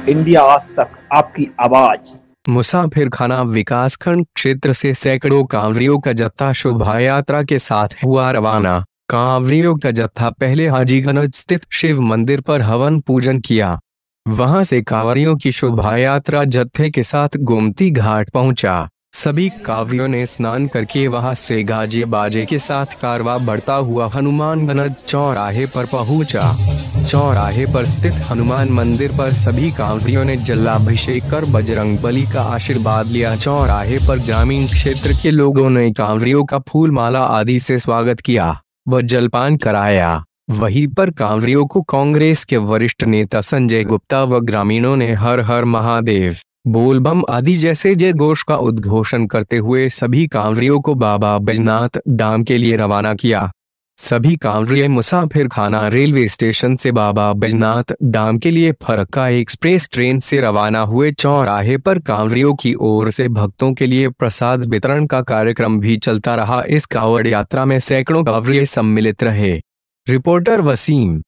India आज तक आपकी आवाज। मुसाफिरखाना विकासखंड क्षेत्र से सैकड़ों कांवरियों का जत्था शोभा यात्रा के साथ हुआ रवाना। कांवरियों का जत्था पहले हाजीगंज स्थित शिव मंदिर पर हवन पूजन किया। वहां से कांवरियों की शोभा यात्रा जत्थे के साथ गोमती घाट पहुंचा। सभी कांवरियों ने स्नान करके वहां से गाजे बाजे के साथ कारवां बढ़ता हुआ हनुमानगंज चौराहे पर पहुंचा। चौराहे पर स्थित हनुमान मंदिर पर सभी कांवरियों ने जलाभिषेक कर बजरंगबली का आशीर्वाद लिया। चौराहे पर ग्रामीण क्षेत्र के लोगों ने कांवरियों का फूल माला आदि से स्वागत किया व जलपान कराया। वहीं पर कांवरियों को कांग्रेस के वरिष्ठ नेता संजय गुप्ता व ग्रामीणों ने हर हर महादेव, बोलबम आदि जैसे जय घोष का उद्घोषण करते हुए सभी कांवरियों को बाबा बैजनाथ धाम के लिए रवाना किया। सभी कांवरिये मुसाफिरखाना रेलवे स्टेशन से बाबा बैजनाथ धाम के लिए फरक्का एक्सप्रेस ट्रेन से रवाना हुए। चौराहे पर कांवरियों की ओर से भक्तों के लिए प्रसाद वितरण का कार्यक्रम भी चलता रहा। इस कांवड़ यात्रा में सैकड़ों कांवरिये सम्मिलित रहे। रिपोर्टर वसीम।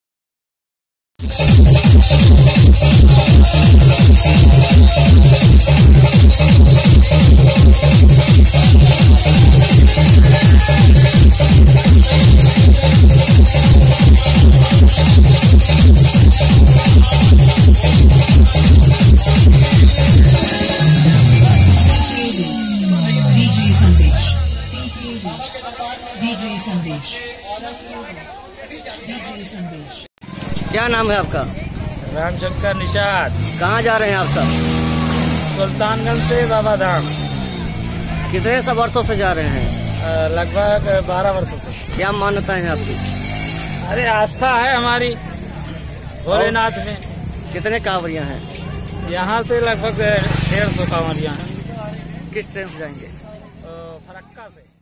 क्या नाम है आपका? रामशंकर निषाद। कहाँ जा रहे हैं आप सब? सुल्तानगंज से बाबा धाम। कितने सब वर्षों से जा रहे हैं? लगभग 12 वर्षों से। क्या मान्यता है आपकी? अरे आस्था है हमारी भोलेनाथ में। कितने कांवरियां हैं? यहाँ से लगभग 150 कांवरियां हैं। किस ट्रेन से जाएंगे? फरक्का से।